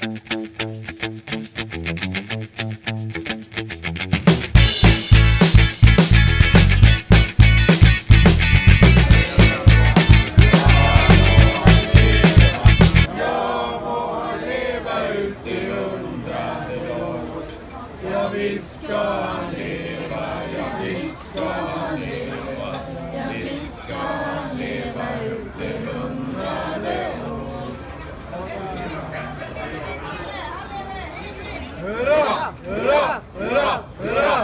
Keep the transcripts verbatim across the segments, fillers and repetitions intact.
Hurra! Hurra! Hurra! Hurra!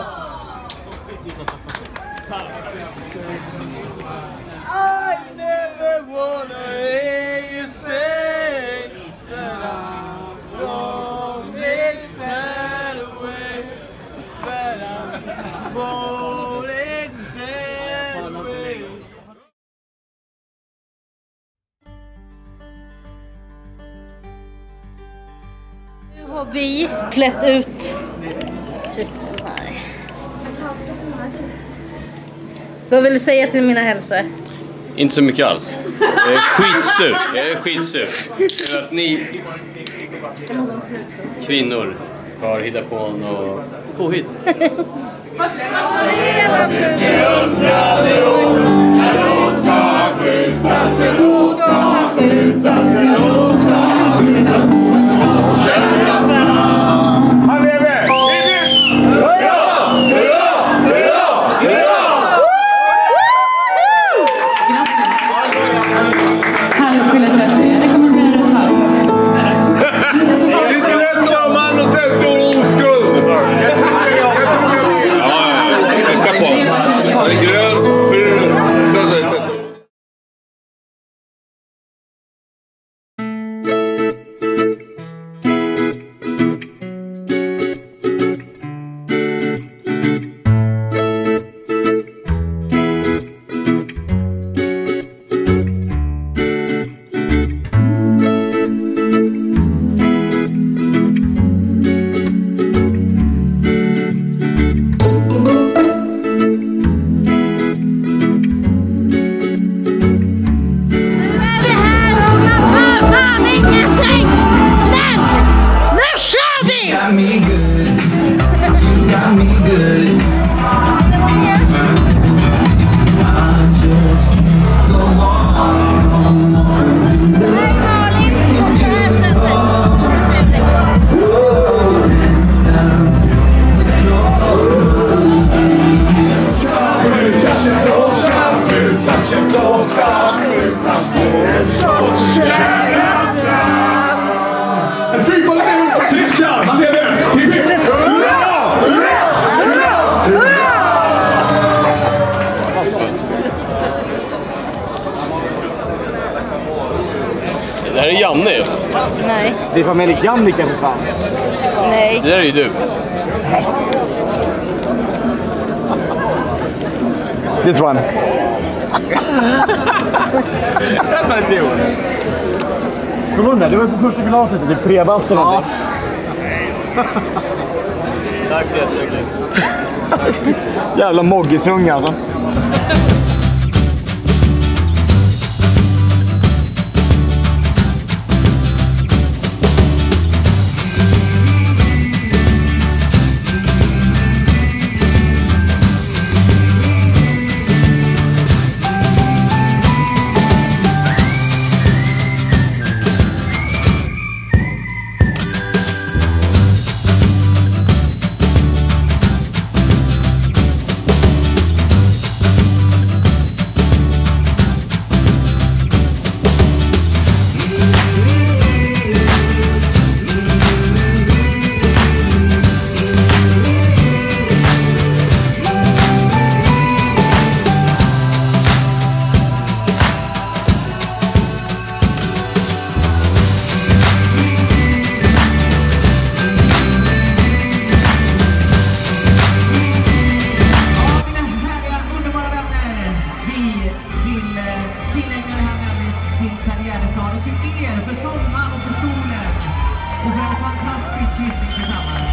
I never wanna hear you say that I'm wrong inside away, but I'm wrong inside away. Nu har vi klätt ut. Vad vill du säga till mina hälsor? Inte så mycket alls. Jag är skitsur. Jag är skitsur. För att ni kvinnor har hittat på något påhitt. Han lever! Hurra! Hurra! Hurra! Hurra! Härligt fylla trettio, jag rekommenderar det starkt. Inte så farligt. Det är rätt som man och trettio år oskuld. Jag tror det, jag tror det. Det är faktiskt inte så farligt. Grön, fyra, trettio. Det här är Janne ju. Nej. Det är familjen Jannica för fan. Nej. Det där är ju du. This one. That's not you. Kom on där, det var på första glaset. Det är trebast eller någonting. Tack så jättemycket. Jävla moggisunga alltså. Till er för sommaren och för solen och för en fantastisk kryssning tillsammans.